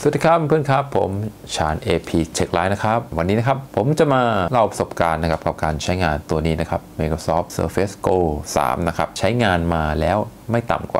สวัสดีครับเพื่อนครับผมชาญ AP Tech Live นะครับวันนี้นะครับผมจะมาเล่าประสบการณ์นะครับกับการใช้งานตัวนี้นะครับ Microsoft Surface Go 3 นะครับใช้งานมาแล้วไม่ต่ำกว่า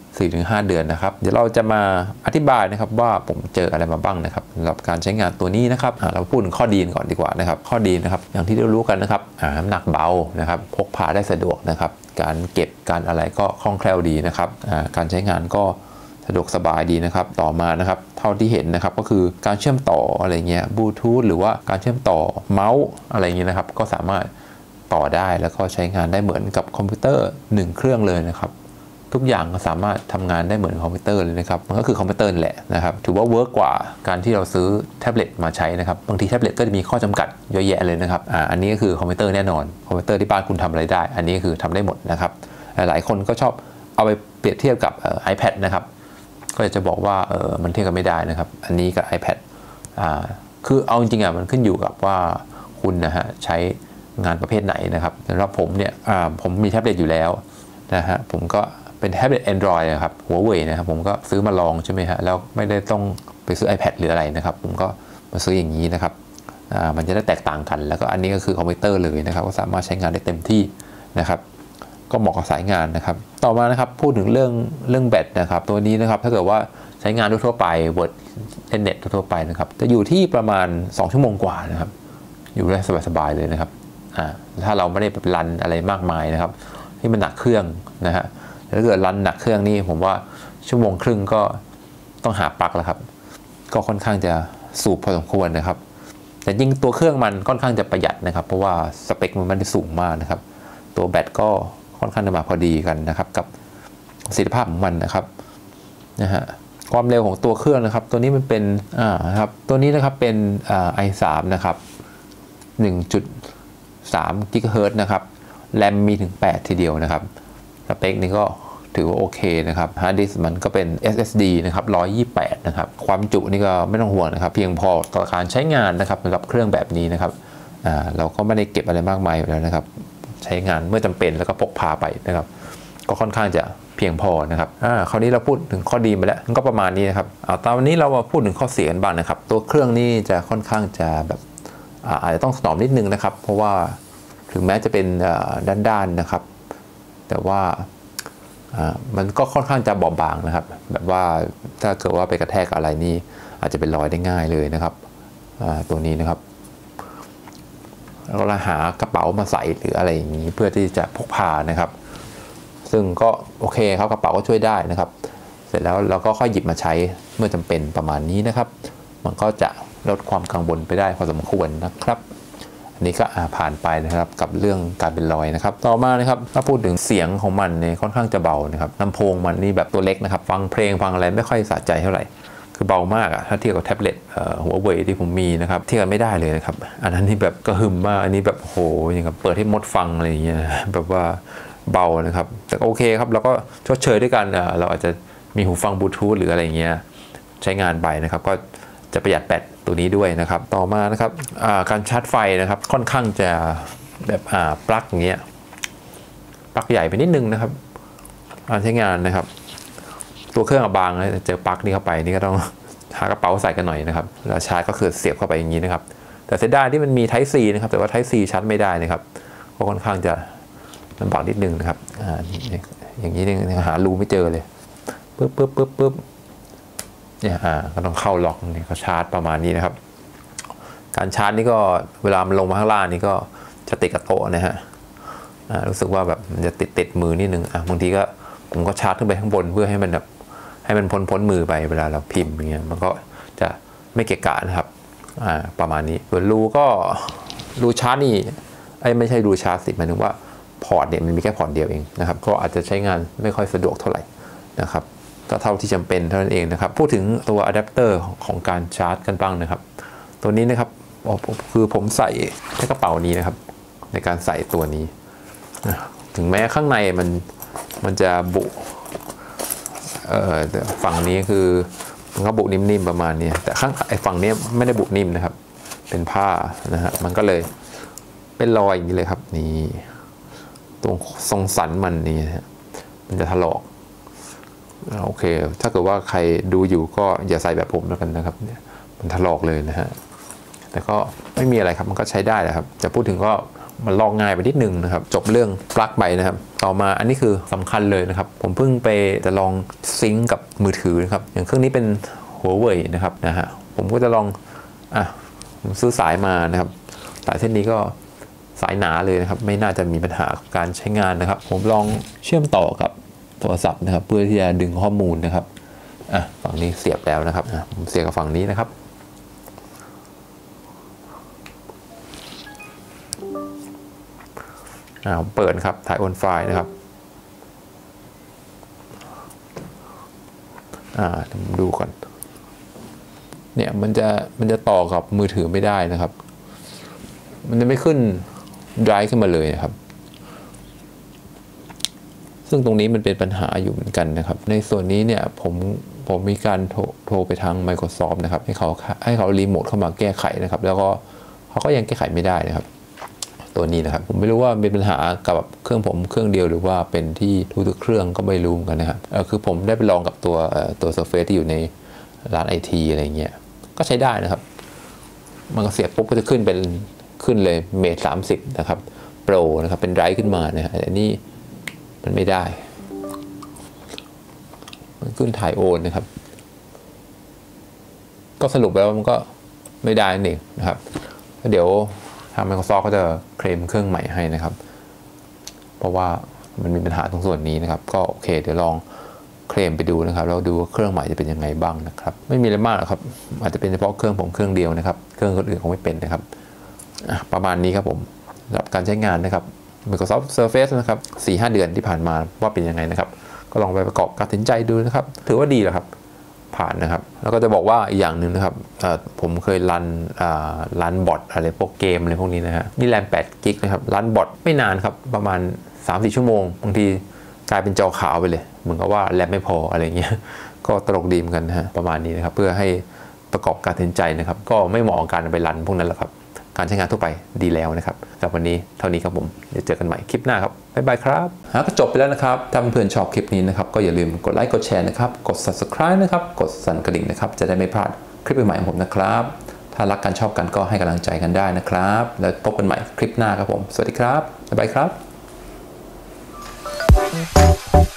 4-5 เดือนนะครับเดี๋ยวเราจะมาอธิบายนะครับว่าผมเจออะไรมาบ้างนะครับสำหรับการใช้งานตัวนี้นะครับเราพูดถึงข้อดีก่อนดีกว่านะครับข้อดีนะครับอย่างที่เรารู้กันนะครับน้ำหนักเบานะครับพกพาได้สะดวกนะครับการเก็บการอะไรก็คล่องแคล่วดีนะครับการใช้งานก็สะดวกสบายดีนะครับต่อมานะครับเท่าที่เห็นนะครับก็คือการเชื่อมต่ออะไรเงี้ยบลูทูธหรือว่าการเชื่อมต่อเมาส์อะไรเงี้ยนะครับก็สามารถต่อได้แล้วก็ใช้งานได้เหมือนกับคอมพิวเตอร์1เครื่องเลยนะครับทุกอย่างก็สามารถทำงานได้เหมือนคอมพิวเตอร์เลยนะครับมันก็คือคอมพิวเตอร์แหละนะครับถือว่าเวิร์กกว่าการที่เราซื้อแท็บเล็ตมาใช้นะครับบางทีแท็บเล็ตก็จะมีข้อจำกัดเยอะแยะเลยนะครับอันนี้ก็คือคอมพิวเตอร์แน่นอนคอมพิวเตอร์ที่บ้านคุณทำอะไรได้อันนี้คือทำได้หมดนะครับหลายคนก็ชอบเอาไปเปรียบเทียบกับiPad นะครับก็จะบอกว่ามันเทียบกันไม่ได้นะครับอันนี้กับ iPad คือเอาจริงๆมันขึ้นอยู่กับว่าคุณนะฮะใช้งานประเภทไหนนะครับสำหรับผมเนี่ยผมมีแท็บเล็ตอยู่แล้วนะฮะผมก็เป็นแท็บเล็ต Android นะครับหัวเว่ยนะครับผมก็ซื้อมาลองใช่ไหมฮะแล้วไม่ได้ต้องไปซื้อ iPad หรืออะไรนะครับผมก็มาซื้ออย่างนี้นะครับมันจะได้แตกต่างกันแล้วก็อันนี้ก็คือคอมพิวเตอร์เลยนะครับก็สามารถใช้งานได้เต็มที่นะครับก็เหมาะกับสายงานนะครับต่อมานะครับพูดถึงเรื่องแบตนะครับตัวนี้นะครับถ้าเกิดว่าใช้งานทั่วไป Word เล่นเน็ตทั่วไปนะครับจะอยู่ที่ประมาณ2ชั่วโมงกว่านะครับอยู่ได้สบายๆเลยนะครับถ้าเราไม่ได้ไปรันอะไรมากมายนะครับที่มันหนักเครื่องนะฮะถ้าเกิดรันหนักเครื่องนี่ผมว่าชั่วโมงครึ่งก็ต้องหาปลั๊กแล้วครับก็ค่อนข้างจะสูบพอสมควรนะครับแต่ยิ่งตัวเครื่องมันค่อนข้างจะประหยัดนะครับเพราะว่าสเปคมันไม่ได้สูงมากนะครับตัวแบตก็ค่อนข้างจะมาพอดีกันนะครับกับประสิทธิภาพของมันนะครับความเร็วของตัวเครื่องนะครับตัวนี้มันเป็นครับตัวนี้นะครับเป็นi3 นะครับ1.3 GHz นะครับแรมมีถึง8ทีเดียวนะครับสเปคนี้ก็ถือว่าโอเคนะครับฮาร์ดดิสก์มันก็เป็น SSD นะครับ128นะครับความจุนี่ก็ไม่ต้องห่วงนะครับเพียงพอต่อการใช้งานนะครับสำหรับเครื่องแบบนี้นะครับเราก็ไม่ได้เก็บอะไรมากมายอยู่แล้วนะครับใช้งานเมื่อจำเป็นแล้วก็พกพาไปนะครับก็ค่อนข้างจะเพียงพอนะครับคราวนี้เราพูดถึงข้อดีไปแล้วก็ประมาณนี้นะครับตอนนี้เรามาพูดถึงข้อเสียกันบ้างนะครับตัวเครื่องนี้จะค่อนข้างจะแบบอาจจะต้องถนอมนิดนึงนะครับเพราะว่าถึงแม้จะเป็นด้านๆนะครับแต่ว่ามันก็ค่อนข้างจะบอบบางนะครับแบบว่าถ้าเกิดว่าไปกระแทกอะไรนี่อาจจะเป็นรอยได้ง่ายเลยนะครับตัวนี้นะครับเราหากระเป๋ามาใส่หรืออะไรอย่างนี้เพื่อที่จะพกพานะครับซึ่งก็โอเคครับกระเป๋าก็ช่วยได้นะครับเสร็จแล้วเราก็ค่อยหยิบมาใช้เมื่อจำเป็นประมาณนี้นะครับมันก็จะลดความกังวลไปได้พอสมควรนะครับอันนี้ก็ผ่านไปนะครับกับเรื่องการเป็นรอยนะครับต่อมานะครับถ้าพูดถึงเสียงของมันเนี่ยค่อนข้างจะเบานะครับลำโพงมันนี่แบบตัวเล็กนะครับฟังเพลงฟังอะไรไม่ค่อยสะใจเท่าไหร่คือเบามากถ้าเทียบกับแท็บเล็ตหัวเว่ยที่ผมมีนะครับเทียบกันไม่ได้เลยนะครับอันนั้นนี่แบบกระหึ่มมากอันนี้แบบโหอย่างกับเปิดให้มดฟังอะไรอย่างเงี้ยแบบว่าเบานะครับแต่โอเคครับเราก็ชดเชยด้วยกันเราอาจจะมีหูฟังบลูทูธหรืออะไรเงี้ยใช้งานไปนะครับก็จะประหยัดแบตตัวนี้ด้วยนะครับต่อมานะครับการชาร์จไฟนะครับค่อนข้างจะแบบปลั๊กอย่างเงี้ยปลั๊กใหญ่ไปนิดนึงนะครับการใช้งานนะครับตัวเครื่องบางเจอปลั๊กนี่เข้าไปนี่ก็ต้องหากระเป๋าใส่กันหน่อยนะครับแล้วชาร์จก็คือเสียบเข้าไปอย่างนี้นะครับแต่เสียดายที่มันมี Type C นะครับแต่ว่า Type C ชาร์จไม่ได้นะครับก็ค่อนข้างจะลำบากนิดนึงนะครับอย่างนี้หารูไม่เจอเลยปึ๊บเนี่ยก็ต้องเข้าล็อกนี่ก็ชาร์จประมาณนี้นะครับการชาร์จนี่ก็เวลามันลงมาข้างล่างนี่ก็จะติดกับโต๊ะนะฮะรู้สึกว่าแบบมันจะติดมือนิดนึงบางทีก็ผมก็ชาร์จขึ้นไปข้างบนเพื่อให้มันแบบให้มันพ้นมือไปเวลาเราพิมพ์อย่างเงี้ยมันก็จะไม่เกะกะนะครับประมาณนี้ส่วนรูชาร์จนี่ไม่ใช่รูชาร์จสิหมายถึงว่าพอร์ตเนี่ยมันมีแค่พอร์ตเดียวเองนะครับก็อาจจะใช้งานไม่ค่อยสะดวกเท่าไหร่นะครับก็เท่าที่จำเป็นเท่านั้นเองนะครับพูดถึงตัวอะแดปเตอร์ของการชาร์จกันบ้างนะครับตัวนี้นะครับคือผมใส่ในกระเป๋านี้นะครับในการใส่ตัวนี้ถึงแม้ข้างในมันจะบุฝั่งนี้คือมันก็บุนิ่มๆประมาณนี้แต่ข้างฝั่งนี้ไม่ได้บุนิ่มนะครับเป็นผ้านะฮะมันก็เลยเป็นรอยอย่างนี้เลยครับนี่ตรงทรงสันมันนี่มันจะถลอกโอเคถ้าเกิดว่าใครดูอยู่ก็อย่าใส่แบบผมแล้วกันนะครับเนี่ยมันถลอกเลยนะฮะแต่ก็ไม่มีอะไรครับมันก็ใช้ได้แหละครับจะพูดถึงก็มันลอกง่ายไปนิดนึงนะครับจบเรื่องปลั๊กไปนะครับต่อมาอันนี้คือสำคัญเลยนะครับผมเพิ่งไปจะลองซิงก์กับมือถือนะครับอย่างเครื่องนี้เป็น Huawei นะครับผมก็จะลองผมซื้อสายมานะครับสายเส้นนี้ก็สายหนาเลยนะครับไม่น่าจะมีปัญหาการใช้งานนะครับผมลองเชื่อมต่อกับโทรศัพท์นะครับเพื่อที่จะดึงข้อมูลนะครับฝั่งนี้เสียบแล้วนะครับผมเสียบกับฝั่งนี้นะครับผมเปิดครับถ่ายโอนไฟล์นะครับดูก่อนเนี่ยมันจะต่อกับมือถือไม่ได้นะครับมันจะไม่ขึ้นไดรฟ์ขึ้นมาเลยนะครับซึ่งตรงนี้มันเป็นปัญหาอยู่เหมือนกันนะครับในส่วนนี้เนี่ยผมมีการโทรไปทาง Microsoft นะครับให้เขารีโมทเข้ามาแก้ไขนะครับแล้วก็เขาก็ยังแก้ไขไม่ได้นะครับตัวนี้นะครับผมไม่รู้ว่าเป็นปัญหากับเครื่องผมเครื่องเดียวหรือว่าเป็นที่ทุกเครื่องก็ไม่รู้เหมือนกันนะครับคือผมได้ไปลองกับตัว Surface ที่อยู่ในร้าน IT อะไรเงี้ยก็ใช้ได้นะครับมันก็เสียบปุ๊บก็จะขึ้นเลยเมท30นะครับโปรนะครับเป็นไดรฟ์ขึ้นมานะฮะอันนี้มันไม่ได้มันขึ้นถ่ายโอนนะครับก็สรุปแล้วมันก็ไม่ได้นั่นเองนะครับเดี๋ยวทาง Microsoft ก็จะเคลมเครื่องใหม่ให้นะครับเพราะว่ามันมีปัญหาตรงส่วนนี้นะครับก็โอเคเดี๋ยวลองเคลมไปดูนะครับแล้วดูว่าเครื่องใหม่จะเป็นยังไงบ้างนะครับไม่มีอะไรมากหรอกครับอาจจะเป็นเฉพาะเครื่องผมเครื่องเดียวนะครับเครื่องคนอื่นคงไม่เป็นนะครับประมาณนี้ครับผมสำหรับการใช้งานนะครับ Microsoft Surface นะครับ 4-5 เดือนที่ผ่านมาว่าเป็นยังไงนะครับก็ลองไปประกอบตัดสินใจดูนะครับถือว่าดีแล้วครับผ่านนะครับแล้วก็จะบอกว่าอีกอย่างหนึ่งนะครับผมเคยรันบอทอะไรพวกเกมอะไรพวกนี้นะฮะนี่แรม8 กิกนะครับรันบอทไม่นานครับประมาณ 3-4 ชั่วโมงบางทีกลายเป็นจอขาวไปเลยเหมือนกับว่าแรมไม่พออะไรเงี้ยก็ตลกดีเหมือนกันนะฮะประมาณนี้นะครับเพื่อให้ประกอบการตัดสินใจนะครับก็ไม่เหมาะกับการไปรันพวกนั้นแหละครับการใช้งานทั่วไปดีแล้วนะครับสำหรับวันนี้เท่านี้ครับผมเดี๋ยวเจอกันใหม่คลิปหน้าครับบ๊ายบายครับก็จบไปแล้วนะครับถ้าเพื่อนชอบคลิปนี้นะครับก็อย่าลืมกดไลค์กดแชร์นะครับกด Subscribe นะครับกดสั่นกระดิ่งนะครับจะได้ไม่พลาดคลิปใหม่ของผมนะครับถ้ารักกันชอบกันก็ให้กำลังใจกันได้นะครับแล้วพบกันใหม่คลิปหน้าครับผมสวัสดีครับบ๊ายบายครับ